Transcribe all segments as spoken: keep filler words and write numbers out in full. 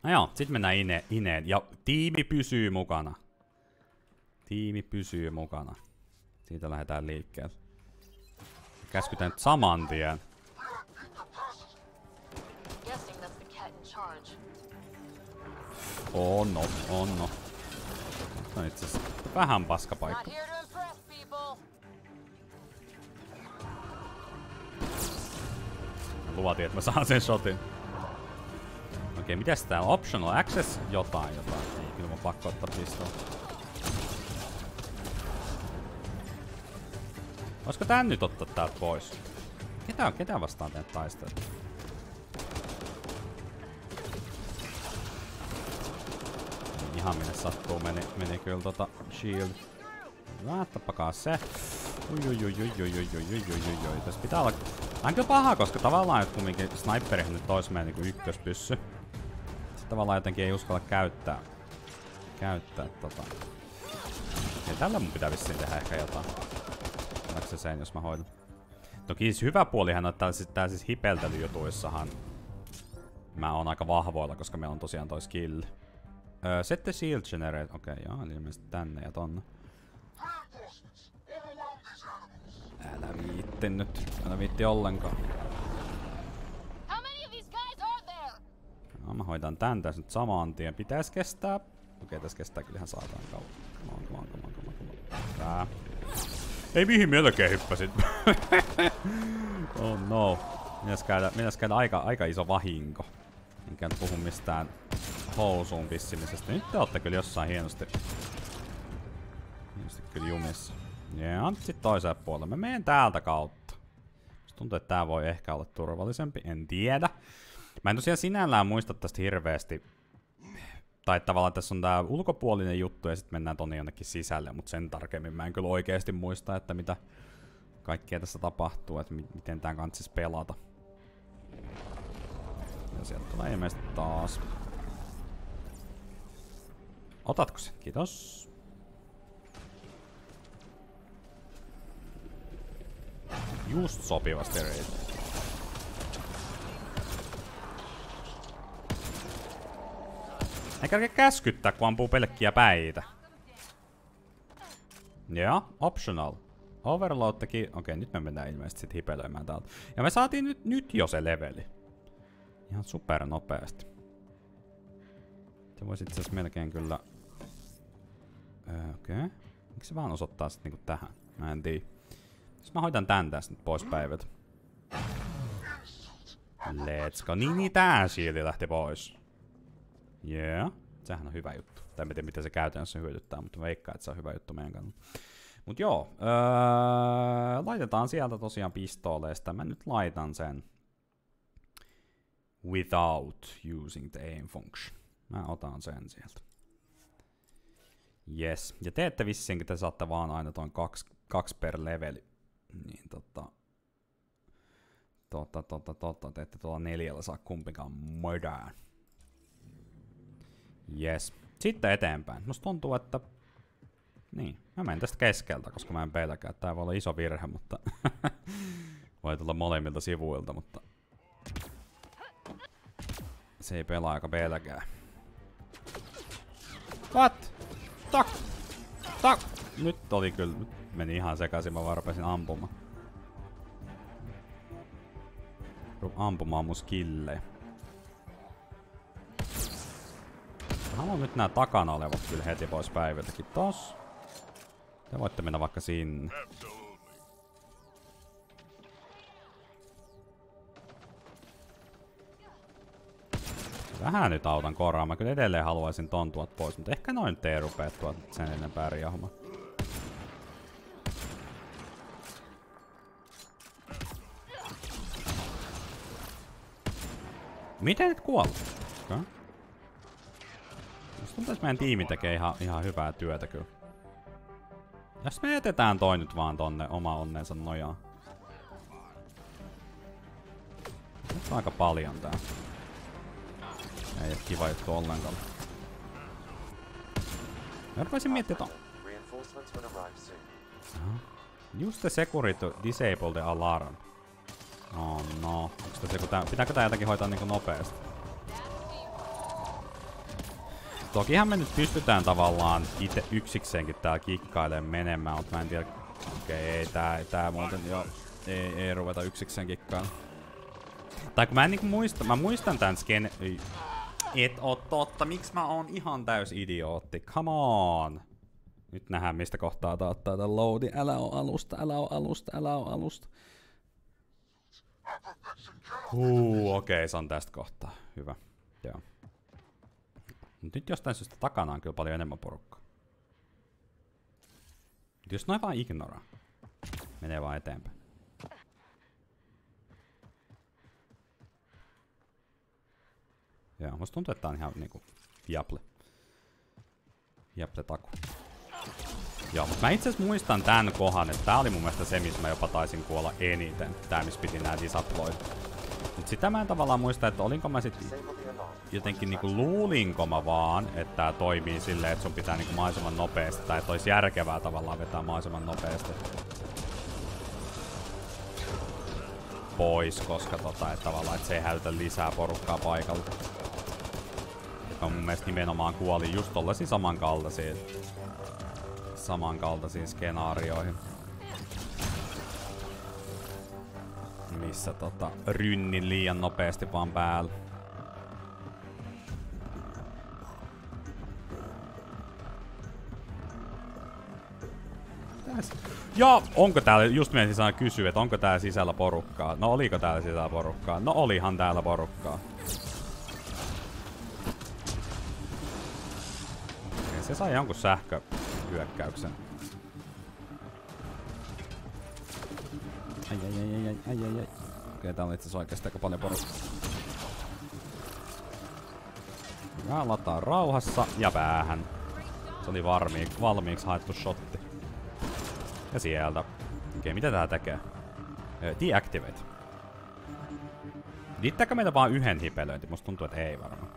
No joo, sit mennään ine, ineen. Ja tiimi pysyy mukana. Tiimi pysyy mukana. Siitä lähdetään liikkeelle. Käskytään nyt saman tien. On no, on no. No itse asiassa vähän paskapaikka. Luvatin, että mä saan sen shotin. Okei, okay, mitäs täällä? Optional access? Jotain, jotain. Ei, kyllä mun pakko ottaa pistola. Olisiko tän nyt ottaa täältä pois? Ketä, ketä vastaan tän taistelu? Ihan minne sattuu meni, meni kyllä tota shield. Hyvä, tappakaa se. Uiuiuiuiuiuiuiuiuiuiui. Tässä pitää olla... Tää on kyllä paha, koska tavallaan että kumminkin sniperihan nyt tois meidän niinku ykköspyssy. Sitten tavallaan jotenkin ei uskalla käyttää. Käyttää tota... Okei, tällä mun pitää vissiin tehdä ehkä jotain. Ollaanko se sen, jos mä hoidan? Toki siis hyvä puolihan on, että tää siis, tää siis hipeltelyjutuissahan mä oon aika vahvoilla, koska meillä on tosiaan toi skill. Öö, set the shield generate. Okei, okay, joo, eli ilmeisesti tänne ja tonne. Älä viitti nyt. Älä viitti ollenkaan. No, mä hoidan tän tässä nyt saman tien. Pitäis kestää. Okei, okay, tässä kestää kyllä ihan saatan kauan. Come on, come on, come on, come on, come on. Tää. Ei mihin melkein hyppäsit. Oh no. Mitäs käydä, mitäs käydä aika, aika iso vahinko. Enkä nyt puhu mistään housuun pissimisestä. Nyt te ootte kyllä jossain hienosti. Hienosti kyllä jumissa. Ja sit toiseen puolelle. Mä menen täältä kautta. Musta tuntuu, että tää voi ehkä olla turvallisempi. En tiedä. Mä en tosiaan sinällään muista tästä hirveästi. Tai tavallaan tässä on tää ulkopuolinen juttu ja sit mennään tonne jonnekin sisälle. Mut sen tarkemmin mä en kyllä oikeesti muista, että mitä kaikkea tässä tapahtuu. Että mi miten tää kantsis pelata. Ja sieltä tulee ilmeisesti taas. Otatko sen? Kiitos. Just sopivasti reitä. Ei kerkeä käskyttää, kun ampuu pelkkiä päitä. Ja, optional. Overload teki... Okei, nyt me mennään ilmeisesti sit hipelöimään täältä. Ja me saatiin nyt, nyt jo se leveli. Ihan super nopeasti. Se voisi itse asiassa melkein kyllä... Öö, okei. Okay. Miksi se vaan osoittaa sit niinku tähän? Mä en tiedä. Jos mä hoidan tän tästä nyt pois päivät. Let's go. Niin, niin tää shieldi lähti pois. Yeah. Sehän on hyvä juttu. Tai en tiedä miten se käytännössä hyödyttää, mutta veikkaan, että se on hyvä juttu meidän kannalta. Mut joo. Öö, laitetaan sieltä tosiaan pistooleista. Mä nyt laitan sen. Without using the aim function. Mä otan sen sieltä. Yes. Ja teette vissiinkin, te saatte vaan aina ton kaksi, kaksi per leveli. Niin tota... Tota, tota, tota, te ette tuolla neljällä saa kumpikaan mödään. Yes. Sitten eteenpäin. Musta tuntuu, että... Niin, mä menen tästä keskeltä, koska mä en pelkää. Tää voi olla iso virhe, mutta... voi tulla molemmilta sivuilta, mutta... Se ei pelaa aika pelkää. What? Tak! Tak! Nyt oli kyllä... Nyt meni ihan sekaisin, mä varpasin ampumaan. Ampumaan mun skillejä. Haluan nyt nää takana olevat kyllä heti pois päiviltäkin. Tos. Te voitte mennä vaikka sinne. Vähän nyt autan koraan. Mä kyllä edelleen haluaisin ton tuot pois, mutta ehkä noin tee rupee tuot sen enempää riahumaan. Miten nyt kuollut? Okay. Musta tuntuu, että meidän tiimi tekee ihan, ihan hyvää työtä kyllä. Jos me jätetään toi nyt vaan tonne oma onnensa nojaan. Nyt on aika paljon tää. Ei oo kiva juttu ollenkaan. Mä rupesin miettimään ton. Just the security disable the alarm. Oh no. Onks tässä joku tää? Pitääkö tää jotenkin hoitaa niinku nopeesti? Tokihan me nyt pystytään tavallaan itse yksikseenkin täällä kikkailemaan menemään, mutta mä en tiedä. Okei, okay, ei tää, tää muuten jo. Ei, ei ruveta yksikseen kikkailemaan. Tai kun mä en niinku muista, mä muistan tän skene... Et oo totta, miksi mä oon ihan täys idiootti? Come on! Nyt nähdään mistä kohtaa tää ottaa tän loadi. Älä oo alusta, älä oo alusta, älä oo alusta. Huu, okei, okay, se on tästä kohtaa. Hyvä. Joo. Mut nyt jostain syystä takana on kyllä paljon enemmän porukkaa. Mut jos noin vaan ignoraa. Menee vaan eteenpäin. Joo, musta tuntuu, että tää on ihan niinku viable. Viable taku. Joo, mutta mä itse asiassa muistan tän kohan, että tää oli mun mielestä se, missä mä jopa taisin kuolla eniten. Tää, missä piti nää disaploit. Nyt sitä mä en tavallaan muista, että olinko mä sit jotenkin niinku luulinko mä vaan, että tää toimii silleen, että sun pitää niinku maiseman nopeasti, tai että olisi järkevää tavallaan vetää maiseman nopeasti pois, koska tota, että tavallaan että se ei hälytä lisää porukkaa paikalle. Et mä mun mielestä nimenomaan kuolin just tollaisiin samankaltaisiin samankaltaisiin skenaarioihin. Missä tota rynnin liian nopeasti vaan päällä. Ja onko täällä, just meidän sisään kysyä, että onko täällä sisällä porukkaa? No oliko täällä sisällä porukkaa? No olihan täällä porukkaa. Ja se sai jonkun sähköhyökkäyksen. Ai ai ai ai ai ai ai. Okei, täällä on itse asiassa oikeesti aika paljon porukkaa. Ja lataa rauhassa ja päähän. Se oli valmiiksi, valmiiksi haettu shotti. Ja sieltä. Okei, okay, mitä tää tekee? Deactivate. Riittääkö meitä vaan yhden hipelöinti? Musta tuntuu, että ei varmaan.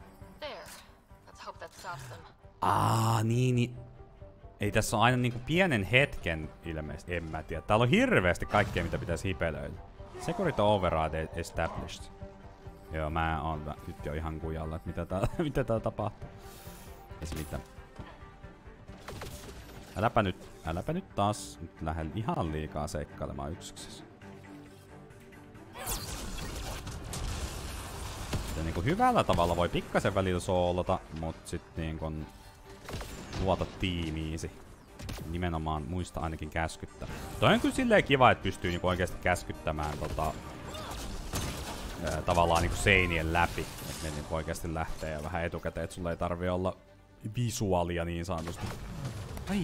Aa, niin, niin. Ei tässä on aina niinku pienen hetken ilmeisesti, en mä tiedä. Täällä on hirveästi kaikkea, mitä pitäisi hipelöidä. Security override established. Joo, mä oon nyt jo ihan kujalla, että mitä täällä, mitä täällä tapahtuu. Ei se mitään. Äläpä nyt, äläpä nyt taas nyt lähden ihan liikaa seikkailemaan yksiksessä. Ja niinku hyvällä tavalla voi pikkasen välillä soolota, mut sit niinku luota tiimiisi. Nimenomaan muista ainakin käskyttää. Toi on kyllä silleen kiva, että pystyy niinku oikeesti käskyttämään tota, ää, tavallaan niinku seinien läpi. Et ne niinku oikeesti lähtee ja vähän etukäteen, et sulla ei tarvi olla visuaalia niin sanotusti. Ai.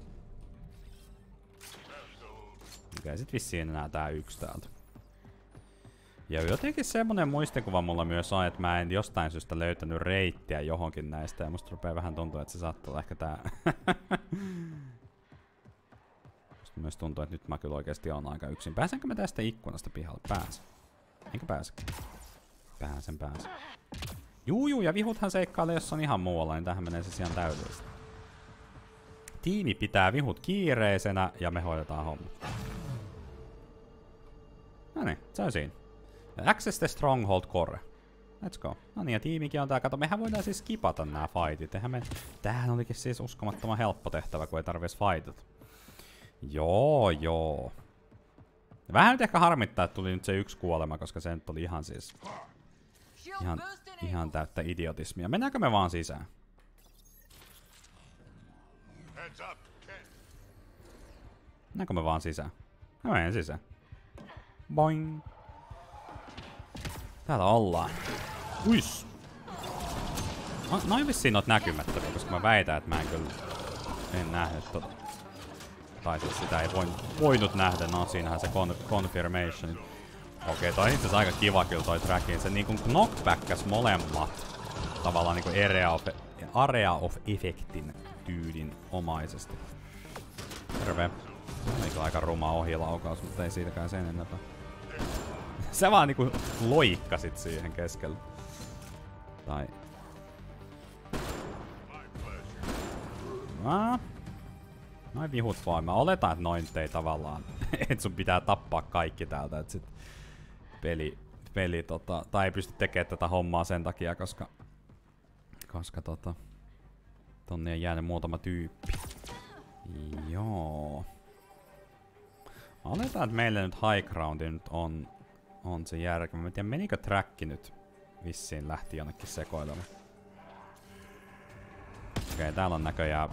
Okei, sit vissiin enää tää yksi täältä. Ja jotenkin semmonen muistikuva mulla myös on, että mä en jostain syystä löytänyt reittiä johonkin näistä. Ja musta rupee vähän tuntua, että se saattaa olla ehkä tää. Musta myös tuntuu, että nyt mä kyllä oikeesti on aika yksin. Pääsenkö mä tästä ikkunasta pihalle? Pääsen. Enkö pääse? Pääsen, pääsen. Juu, juu, ja vihuthan seikkailee, jos on ihan muualla, niin tähän menee siis ihan täydellisesti. Tiimi pitää vihut kiireisenä ja me hoidetaan homma. Noniin, se on siinä. Access the Stronghold Core. Let's go. No niin, ja tiimikin on tää. Kato, mehän voidaan siis skipata nää fightit. Eihän me... Tämähän olikin siis uskomattoman helppo tehtävä, kun ei tarvitse fightata. Joo, joo. Vähän nyt ehkä harmittaa, että tuli nyt se yksi kuolema, koska se nyt oli ihan siis... Ihan, ihan täyttä idiotismia. Mennäänkö me vaan sisään? Mennäänkö me vaan sisään? Mä menen sisään. Boing. Täällä ollaan. Uis. No, noin vissiin oot näkymättömiä, koska mä väitän, että mä en kyllä... En nähnyt tota. Tai siis sitä ei voinut, voinut nähdä. No siinähän se con confirmation. Okei, toi on itse asiassa aika kiva kyllä toi trackin. Se niinku knockbackas molemmat. Tavallaan niinku area of, area of effectin tyylin omaisesti. Terve. Oli aika ruma ohilaukaus, mutta ei siitäkään sen enempää. Sä vaan niinku loikkasit siihen keskelle. Tai... No. Noin vihut vaan. Mä oletan, että noin ei tavallaan... et sun pitää tappaa kaikki täältä, et sit... Peli... Peli tota... Tai ei pysty tekemään tätä hommaa sen takia, koska... Koska tota... Tonne on jäänyt muutama tyyppi. Joo. Oletaan, että meillä nyt high groundi nyt on, on se järkevä. Mä en tiedä, menikö tracki nyt vissiin lähti jonnekin sekoilemaan. Okei, okay, täällä on näköjään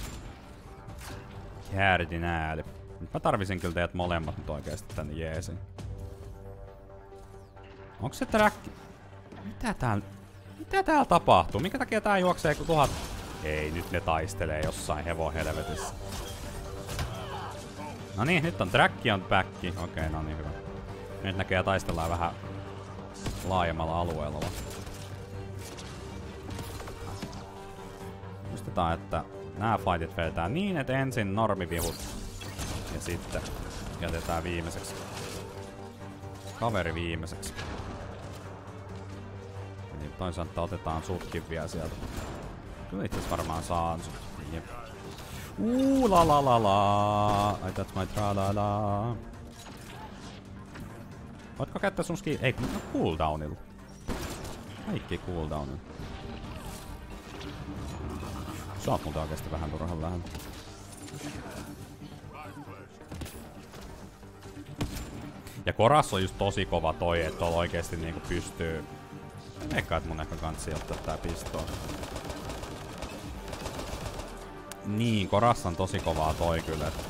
käärdinääli. Nyt mä tarvisin kyllä teidät molemmat nyt oikeesti tänne jeesiin. Onks se tracki? Mitä täällä... Mitä täällä tapahtuu? Minkä takia tää juoksee kun tuhat... Ei, nyt ne taistelee jossain hevon helvetissä. No niin, nyt on tracki on backi. Okei, okay, no niin hyvä. Nyt näköjään taistellaan vähän laajemmalla alueella. Muistetaan, että nämä fightit vedetään niin, että ensin normivihut ja sitten jätetään viimeiseksi. Kaveri viimeiseksi. Eli toisaalta otetaan sutkin vielä sieltä. Kyllä itse asiassa varmaan saan sut. Jep. Uuu la la la la. I touch my tra la la. Voitko käyttää sun skill? Ei, no cooldownilla. Kaikki cooldownilla. Sä oot multa oikeesti vähän turhan lähellä. Ja Koras on just tosi kova toi, että tuolla oikeesti niinku pystyy... Eikä, et mun ehkä kansi ottaa tää pistoon. Niin, Koras on tosi kovaa toi kyllä, et...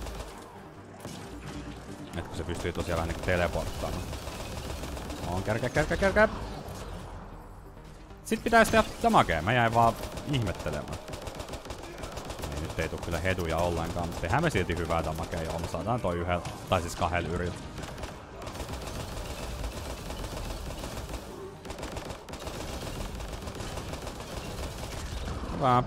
Et kun se pystyy tosiaan vähän niinku teleporttaamaan. On kärkä, kärkä, kärkä! Sit pitäis tehdä damakea, mä jäin vaan ihmettelemään. Ei, nyt ei tuu kyllä heduja ollenkaan, mutta tehdään me silti hyvää damakea, joo, me saadaan toi yhdellä, tai siis kahdella yrillä. Hyvä.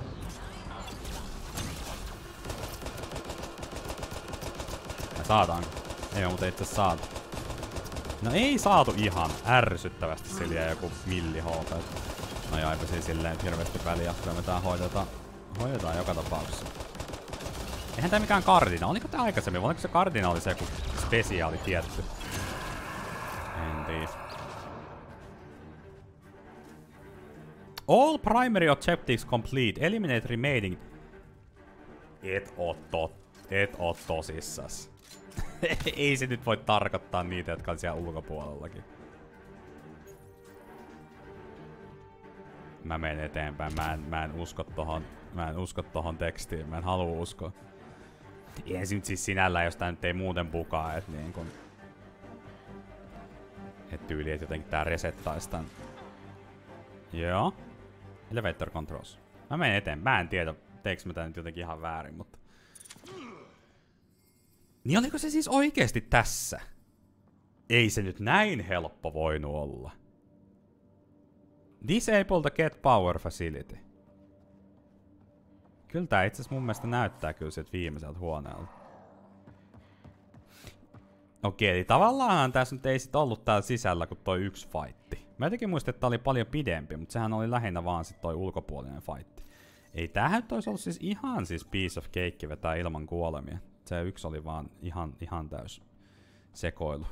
Me saadaanko? Ei me muuten itse saatu. No ei saatu ihan ärsyttävästi sillä joku milli H P. No joo, eipä siis silleen hirveesti väliä, kyllä me tää hoidetaan. Hoidetaan joka tapauksessa. Eihän tää mikään kardina. Oliko tää aikaisemmin? Oliko se kardinaali se joku spesiaali tietty? En tiedä. All primary objectives complete. Eliminate remaining. Et oo tot. Et oo tosissas. Ei se nyt voi tarkoittaa niitä, jotka on siellä ulkopuolellakin. Mä menen eteenpäin. Mä en, mä en usko tohon. Mä en usko tohon tekstiin. Mä en halua uskoa. Eihän se nyt siis sinällään, jos tää nyt ei muuten bukaa, et niin kun... Et tyyli, et jotenkin tää resettais tän. Joo. Elevator controls. Mä menen eteen. Mä en tiedä, teekö mä tää nyt jotenkin ihan väärin, mutta... Niin oliko se siis oikeesti tässä? Ei se nyt näin helppo voinut olla. Disable the get power facility. Kyllä tää itse asiassa mun mielestä näyttää kyllä sieltä viimeiseltä huoneelta. Okei, eli tavallaan tässä nyt ei sit ollut täällä sisällä kuin toi yksi fightti. Mä jotenkin muistin, että tää oli paljon pidempi, mutta sehän oli lähinnä vaan sit toi ulkopuolinen fightti. Ei tämähän nyt olisi ollut siis ihan siis piece of cake vetää ilman kuolemia. Se yksi oli vaan ihan, ihan täys sekoilu.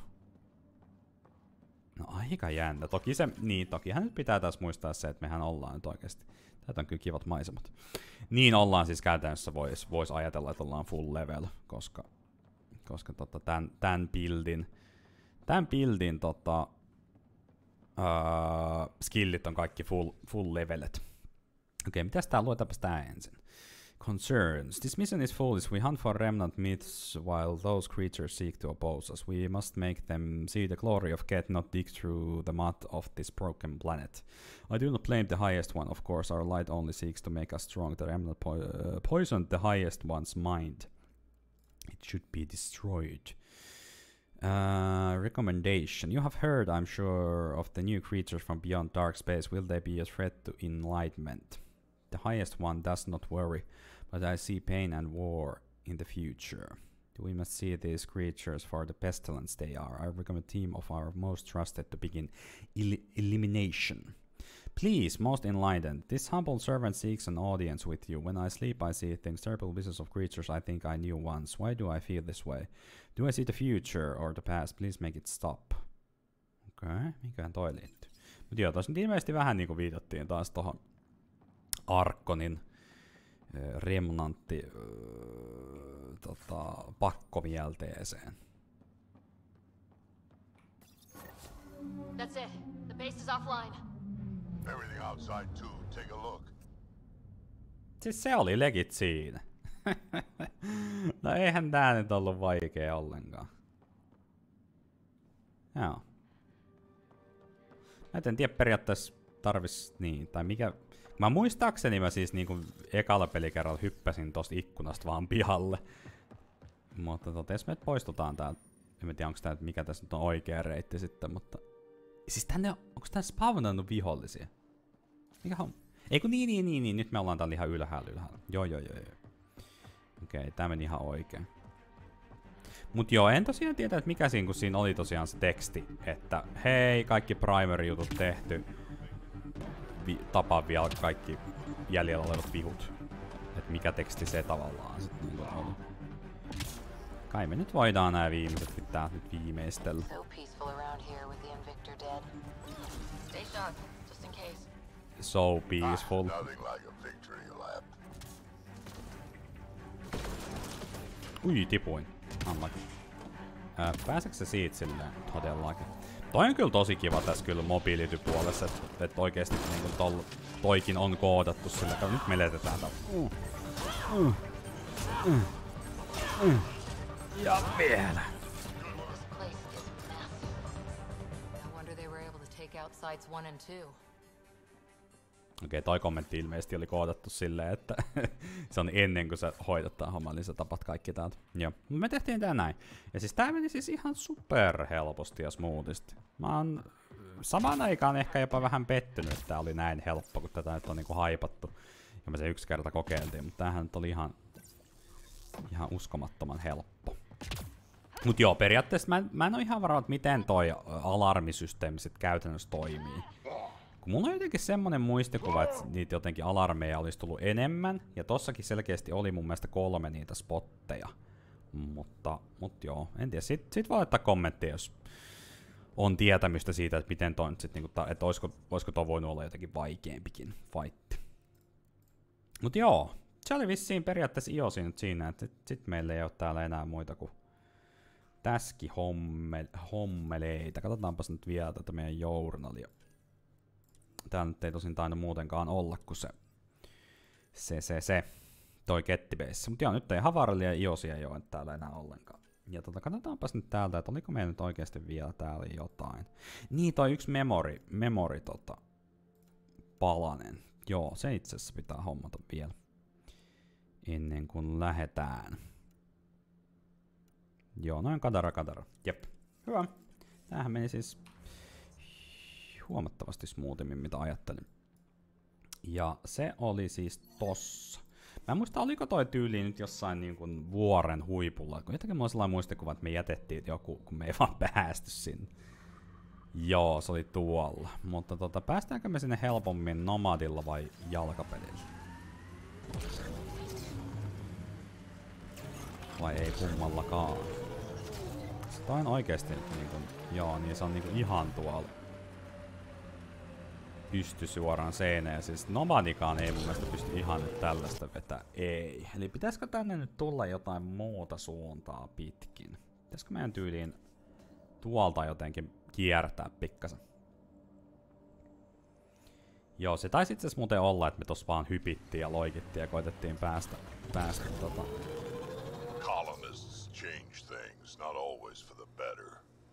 No aika jännä. Toki se, niin tokihan nyt pitää taas muistaa se, että mehän ollaan nyt oikeesti. Täältä on kyllä kivat maisemat. Niin ollaan siis käytännössä vois, vois ajatella, että ollaan full level, koska, koska tota, tän, tän buildin, tän buildin tota, uh, skillit on kaikki full, full levelet. Okei, okay, mitäs tää, luetaanpas tää ensin. Concerns. This mission is foolish. We hunt for remnant myths while those creatures seek to oppose us. We must make them see the glory of Ket, not dig through the mud of this broken planet. I do not blame the highest one, of course. Our light only seeks to make us strong. The remnant po uh, poisoned the highest one's mind. It should be destroyed. Uh, recommendation. You have heard, I'm sure, of the new creatures from beyond dark space. Will they be a threat to enlightenment? The highest one does not worry, but I see pain and war in the future. We must see these creatures for the pestilence they are. I recommend a team of our most trusted to begin el elimination. Please, most enlightened, this humble servant seeks an audience with you. When I sleep, I see things, terrible visions of creatures I think I knew once. Why do I feel this way? Do I see the future or the past? Please make it stop. Okei, okay, mikähän toi liittyy? Mutta joo, tossa nyt ilmeisesti vähän niinku viitattiin taas tohon Arkonin remnantti öö, tota, pakkomielteeseen. That's it. The base is offline. Everything outside too. Take a look. Siis se oli legit siinä. No eihän tää nyt ollut vaikea ollenkaan. Joo. Mä en tiedä periaatteessa tarvis niin, tai mikä... Mä muistaakseni mä siis niinku ekalla pelikerralla hyppäsin tosta ikkunasta vaan pihalle. Mutta tota, jos me poistutaan täältä, en tiedä onko tää, mikä tässä nyt on oikea reitti sitten, mutta... Siis tänne on, onko tää spawnannut vihollisia? Mikä on? Eiku niin, niin, niin, niin, nyt me ollaan täällä ihan ylhäällä ylhäällä. Joo, joo, joo, joo. Okei, okay, tää meni ihan oikein. Mut joo, en tosiaan tiedä, että mikä siinä, kun siinä oli tosiaan se teksti, että hei, kaikki primary-jutut tehty. Vi tapaa vielä kaikki jäljellä olevat vihut. Et mikä teksti se tavallaan sit niinku oli. Kai me nyt voidaan nää viimeiset pitää nyt viimeistellä. So peaceful around here with the Invictor dead. Stay sharp, just in case. So peaceful. Ah, nothing like a victory lap. Ui, tipuin. Unlucky. Ää, pääseekö se siitä silleen todellakin? Toi on kyllä tosi kiva tässä kyllä mobiility-puolessa, että et oikeesti niinku tol, toikin on koodattu sillä. Nyt meletetään tää. Uh. Uh. Uh. Uh. Ja vielä. Okei, toi kommentti ilmeisesti oli koodattu silleen, että se on ennen kuin sä hoidat tää homman, niin sä tapat kaikki täältä. Joo, me tehtiin tää näin. Ja siis tää meni siis ihan super helposti ja smoothisti. Mä oon samaan aikaan ehkä jopa vähän pettynyt, että tää oli näin helppo, kun tätä nyt on niinku haipattu. Ja me se yksi kerta kokeiltiin, mutta tämähän nyt oli ihan, ihan uskomattoman helppo. Mut joo, periaatteessa mä en, mä en oo ihan varma, että miten toi alarmisysteemi sit käytännössä toimii. Kun mulla on jotenkin semmonen muistikuva, että niitä jotenkin alarmeja olisi tullut enemmän, ja tossakin selkeästi oli mun mielestä kolme niitä spotteja. Mutta, mut joo, en tiedä, sit, sit voi laittaa kommenttia, jos on tietämystä siitä, että miten toi nyt sit, niinku, että olisiko, olisiko toi voinut olla jotenkin vaikeampikin fight. Mut joo, se oli vissiin periaatteessa iosi nyt siinä, että sit, sit meillä ei oo täällä enää muita kuin täski homme, hommeleita. Katsotaanpas nyt vielä tätä meidän journalia. Täällä nyt ei tosin tainnut muutenkaan olla kuin se, se, se, se toi kettibeissa. Mutta joo, nyt ei Havarlia ja Iosia ei ole täällä enää ollenkaan. Ja tota, katsotaanpas nyt täältä, että oliko meillä nyt oikeasti vielä täällä jotain. Niin, toi yksi memori, memori tota, palanen. Joo, se itse asiassa pitää hommata vielä. Ennen kuin lähetään. Joo, noin kadara kadara. Jep. Hyvä. Tämähän meni siis huomattavasti smoothimmin, mitä ajattelin. Ja se oli siis tossa. Mä en muista, oliko toi tyyli nyt jossain niin kuin vuoren huipulla. Kun jotenkin mulla on sellainen muistikuva, että me jätettiin joku, kun me ei vaan päästy sinne. Joo, se oli tuolla. Mutta tota, päästäänkö me sinne helpommin nomadilla vai jalkapelillä? Vai ei kummallakaan? Toi on oikeesti niinku, joo, niin se on niinku ihan tuolla. Pysty suoraan seinään. Siis nomadikaan ei mun mielestä pysty ihan nyt tällaista vetää. Ei. Eli pitäisikö tänne nyt tulla jotain muuta suuntaa pitkin? Pitäisikö meidän tyyliin tuolta jotenkin kiertää pikkasen? Joo, se taisi itse asiassa muuten olla, että me tossa vaan hypittiin ja loikittiin ja koitettiin päästä, päästä tota... Colonists change things, not always for the better.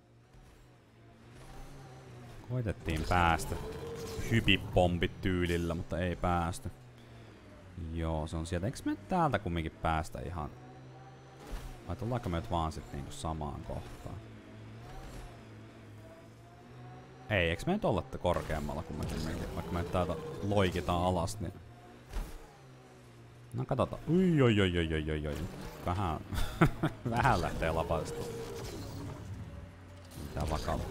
Koitettiin päästä hypipompit tyylillä, mutta ei päästä. Joo, se on sieltä. Eikö me täältä kumminkin päästä ihan... Vai tullaanko me nyt vaan sit niinku samaan kohtaan? Ei, eikö me nyt olla korkeammalla kun me kumminkin? Vaikka me nyt täältä loikitaan alas, niin... No katsotaan. Ui, oi, oi, oi, oi, oi, oi. Vähän... Vähän lähtee lapasta. Mitä vakava.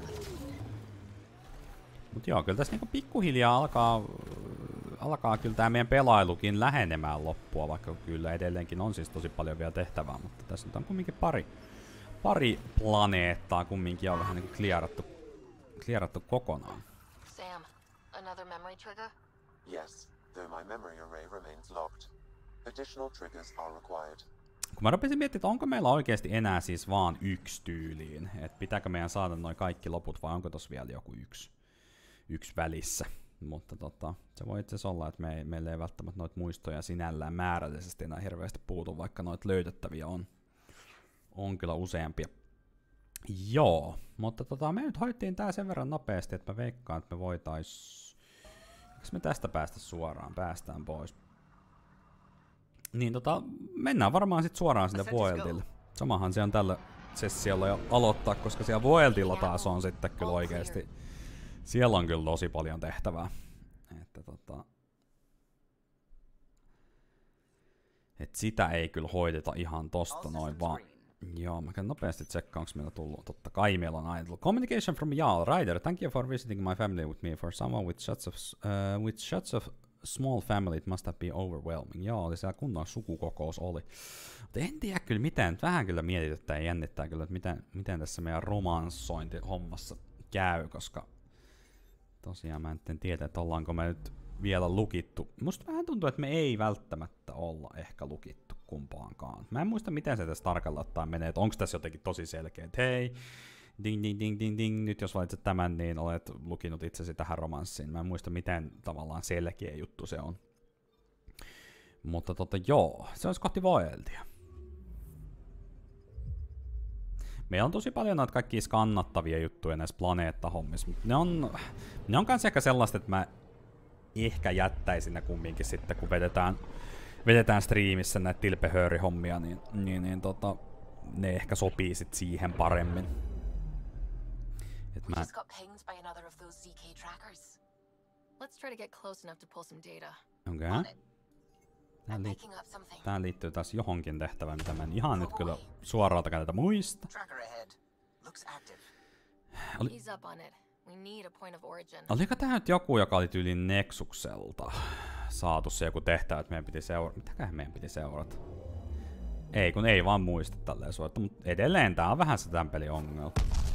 Mut joo, kyllä tässä niinku pikkuhiljaa alkaa... Alkaa kyllä tää meidän pelailukin lähenemään loppua, vaikka kyllä edelleenkin on siis tosi paljon vielä tehtävää, mutta tässä nyt on kumminkin pari... Pari planeettaa kumminkin on vähän niinku clearattu... Clearattu kokonaan. Sam, another memory trigger? Yes, though my memory array remains locked. Additional triggers are required. Kun mä rupesin miettimään, että onko meillä oikeasti enää siis vaan yksi tyyliin, että pitääkö meidän saada noin kaikki loput vai onko tossa vielä joku yksi, yksi välissä. Mutta tota, se voi itse asiassa olla, että me ei, meillä ei välttämättä noita muistoja sinällään määrällisesti enää hirveästi puutu, vaikka noita löydettäviä on, on kyllä useampia. Joo, mutta tota, me nyt hoittiin tää sen verran nopeasti, että mä veikkaan, että me voitais... Eikö me tästä päästä suoraan? Päästään pois. Niin tota, mennään varmaan sit suoraan sinne Voeltille. Samahan se on tällä sessiolla jo aloittaa, koska siellä Voeltilla taas on sitten kyllä oikeesti... Siellä on kyllä tosi paljon tehtävää. Että tota... Et sitä ei kyllä hoideta ihan tosta noin vaan. Joo, mä käyn nopeasti tsekkaan, onko meillä tullut. Totta kai meillä on aina tullut. Communication from Jarl. Ryder, thank you for visiting my family with me. For someone with such, of, uh, with such a small family, it must have been overwhelming. Joo, oli siellä kunnon sukukokous oli. Mutta en tiedä kyllä miten, vähän kyllä mietityttää ja jännittää kyllä, että miten, miten tässä meidän romanssointihommassa käy, koska tosiaan mä en tiedä, että ollaanko me nyt vielä lukittu. Musta vähän tuntuu, että me ei välttämättä olla ehkä lukittu kumpaankaan. Mä en muista, miten se tässä tarkalleen ottaen menee, että onko tässä jotenkin tosi selkeä, että hei, ding ding ding ding ding, nyt jos valitset tämän, niin olet lukinut itsesi tähän romanssiin. Mä en muista, miten tavallaan selkeä juttu se on. Mutta tota joo, se olisi kohti Voeltia. Meillä on tosi paljon näitä kaikkia skannattavia juttuja näissä planeettahommissa, mutta ne on, ne on kans ehkä sellaista, että mä ehkä jättäisin ne kumminkin sitten, kun vedetään, vedetään striimissä näitä tilpehöörihommia, niin, niin, niin tota, ne ehkä sopii sit siihen paremmin. Et mä... Okei. Okay. Tää, li tää liittyy taas johonkin tehtävään, mitä mä en ihan nyt kyllä suoraalta tätä muista. Oli... Oliko tää nyt joku, joka oli tyyliin Nexukselta saatu se joku tehtävä, että meidän piti seurata? Mitäköhän meidän piti seurata? Ei, kun ei vaan muista tälleen suorata, mutta edelleen tää on vähän se tämän pelin ongelma.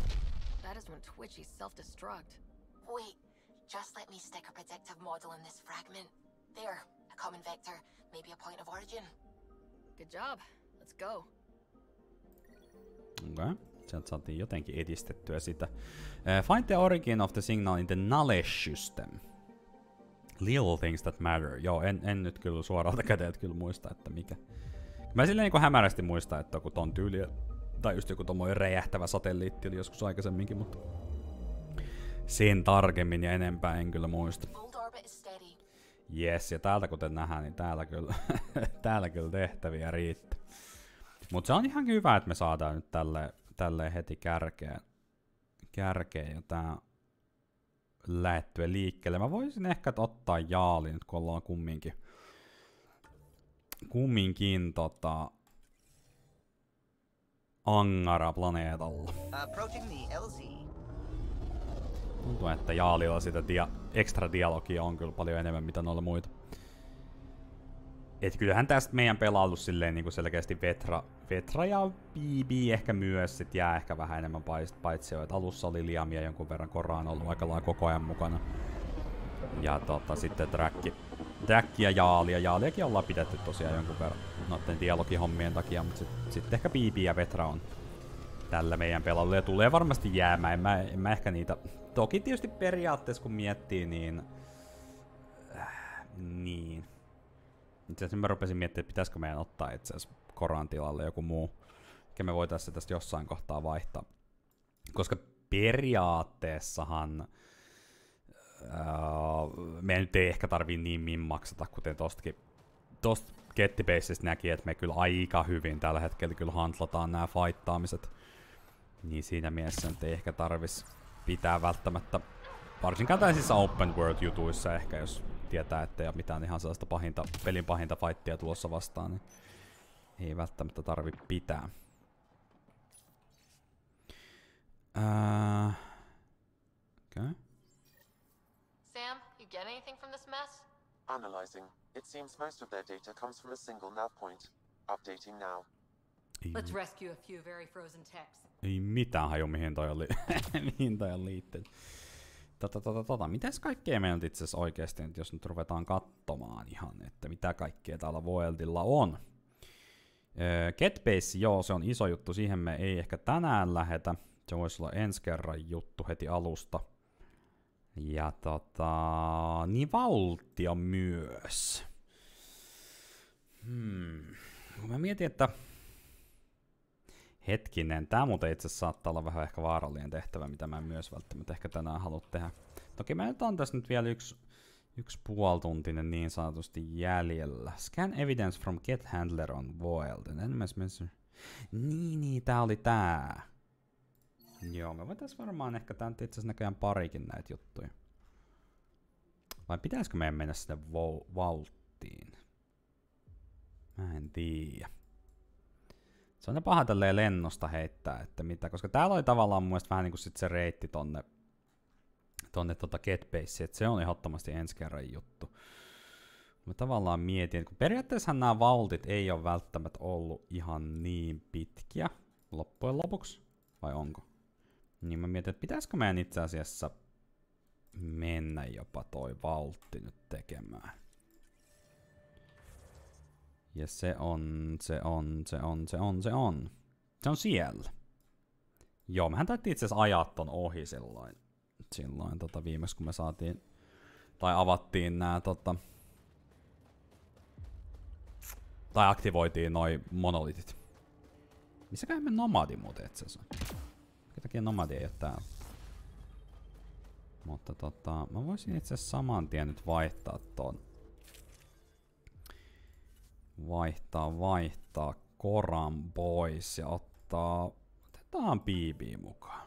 Wait, just let me stick a predictive model in this fragment. There, a common vector, maybe a point of origin. Good job. Let's go. Okei, okay. Sieltä saatiin jotenkin edistettyä sitä. Uh, find the origin of the signal in the knowledge system. Little things that matter. Joo, en, en nyt kyllä suoralta kädeltä kyllä muista, että mikä. Mä silleen niin kuin hämärästi muistan, että joku ton tyyli, tai just joku tommoinen räjähtävä satelliitti oli joskus aikaisemminkin, mutta sen tarkemmin ja enempää en kyllä muista. Yes, ja täältä kuten nähdään, niin täällä kyllä, täällä kyllä tehtäviä riittää. Mutta se on ihan hyvä, että me saadaan nyt tälleen, tälleen heti kärkeen, kärkeen ja tää lähettyä liikkeelle. Mä voisin ehkä ottaa Jaalin nyt, kun ollaan kumminkin, kumminkin tota, Angara-planeetalla. Tuntuu, että Jaalilla sitä dia ekstra dialogia on kyllä paljon enemmän mitä noilla muita. Et kyllähän tästä meidän pelailu silleen niinku selkeästi Vetra, Vetra ja B B ehkä myös sit jää ehkä vähän enemmän paitsi jo, että alussa oli Liamia jonkun verran, Cora on ollut aika lailla koko ajan mukana. Ja tota sitten Drakki, Drakki ja Jaali, ja Jaaliakin ollaan pidetty tosiaan jonkun verran noiden dialogihommien takia, mutta sitten sit ehkä B B ja Vetra on tällä meidän pelailulla ja tulee varmasti jäämään, en mä, en mä ehkä niitä... Toki tietysti periaatteessa kun miettii, niin... Äh, niin... Itse asiassa mä rupesin miettimään, että pitäisikö meidän ottaa itse asiassa Coran tilalle joku muu. Eikä me voitaisiin tästä jossain kohtaa vaihtaa. Koska periaatteessahan... Äh, me nyt ei ehkä tarvii niin mimmaksata, kuten tostakin... Tosta Gettibaseista näki, että me kyllä aika hyvin tällä hetkellä kyllä handlataan nämä fightaamiset. Niin siinä mielessä nyt ei ehkä tarvis pitää välttämättä, varsinkaan tällaisissa open world jutuissa ehkä, jos tietää, ettei ole mitään ihan sellaista pahinta, pelin pahinta fightia tulossa vastaan, niin ei välttämättä tarvi pitää. Uh, okay. Sam, you get anything from this mess? Analyzing. It seems most of their data comes from a single nav point. Updating now. Let's rescue a few very frozen techs. Ei mitään haju mihin toi oli, mihin toi on liittynyt. Tota, tota, tota. Mitäs kaikkea meillä nyt itse asiassa oikeesti nyt, jos nyt ruvetaan katsomaan ihan, että mitä kaikkea täällä Voeltilla on. Öö, Getbase, joo, se on iso juttu, siihen me ei ehkä tänään lähetä. Se voisi olla ensi kerran juttu heti alusta. Ja tota, niin Vaultia myös. Hmm. Mä mietin, että hetkinen, tää muuten itse asiassa saattaa olla vähän ehkä vaarallinen tehtävä, mitä mä en myös välttämättä ehkä tänään halua tehdä. Toki mä nyt on tässä nyt vielä yksi, yksi puoltuntinen niin sanotusti jäljellä. Scan evidence from get handler on Voeld. Niin, niin, tää oli tää. Joo, me voitais varmaan ehkä tää nyt itse asiassa näköjään parikin näitä juttuja. Vai pitäisikö meidän mennä sinne vo- Vaulttiin? Mä en tiedä. Se on ne paha tälleen lennosta heittää, että mitä, koska täällä oli tavallaan mun mielestä vähän niinku sit se reitti tonne, tonne tota Getbaseen, että se on ehdottomasti ensi kerran juttu. Mä tavallaan mietin, että kun periaatteessa nämä vaultit ei ole välttämättä ollut ihan niin pitkiä loppujen lopuksi, vai onko? Niin mä mietin, että pitäisikö meidän itse asiassa mennä jopa toi vaultti nyt tekemään. Ja se on, se on, se on, se on, se on. Se on siellä. Joo, mehän taidettiin itse asiassa ajaa ton ohi silloin. Silloin tota viimeksi kun me saatiin, tai avattiin nää tota, tai aktivoitiin noi monolitit. Missäköhän me nomadi muuten itse asiassa? Minkä takia nomadi ei oo täällä? Mutta tota, mä voisin itse asiassa saman tien nyt vaihtaa ton. Vaihtaa, vaihtaa koran pois ja ottaa, otetaan B B mukaan.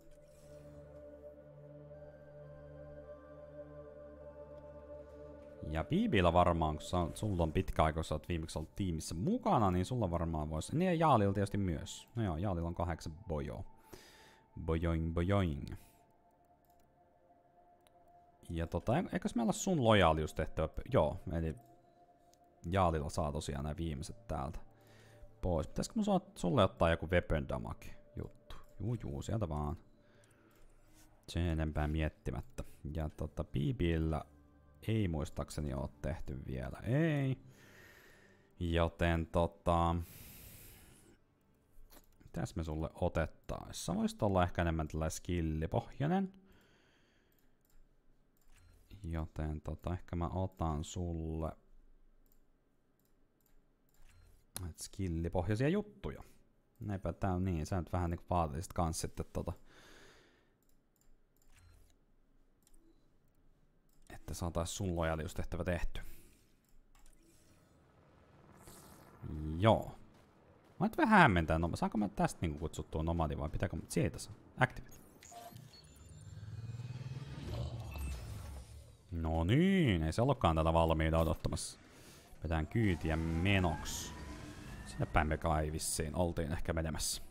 Ja B B:llä varmaan, kun sä, sulla on pitkä aika, kun sä oot viimeksi ollut tiimissä mukana, niin sulla varmaan voisi, niin ja Jaalilla tietysti myös. No joo, Jaalilla on kahdeksan bojo. Bojoing, bojoing. Ja tota, eikös meillä ole sun lojaaliustehtävä? Joo, eli Jaalilla saa tosiaan nämä viimeiset täältä pois. Pitäisikö mun sulle ottaa joku weapon damage juttu? Juu, juu, sieltä vaan. Sen enempää miettimättä. Ja tota, B B:llä ei muistaakseni oo tehty vielä. Ei. Joten tota, mitäs me sulle otettais? Sä voisit olla ehkä enemmän tällainen skillipohjainen. Joten tota, ehkä mä otan sulle skillipohjaisia juttuja. Näinpä tää on niin, sä nyt vähän niinku vaatisit kans sitten tota, että saatais sun lojaaliustehtävä tehty. Joo. Mä nyt vähän hämmentää, no, saanko mä tästä niinku kutsuttua nomadi vai pitääkö mä siitä saa? Activate. No niin, ei se ollutkaan tätä valmiita odottamassa. Petään kyytiä menoks. Sinne päin me kai vissiin oltiin ehkä menemässä.